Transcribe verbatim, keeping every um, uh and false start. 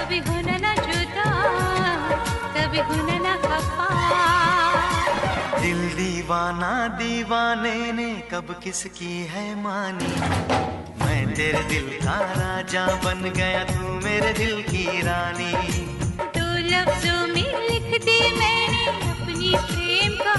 कभी होना ना जुदा, कभी होना ना खफा। दिल दीवाना दीवाने ने कब किसकी है मानी, मैं तेरे दिल का राजा बन गया, तू मेरे दिल की रानी। दो लफ्जों में लिख दी मैंने अपनी प्रेम कहानी।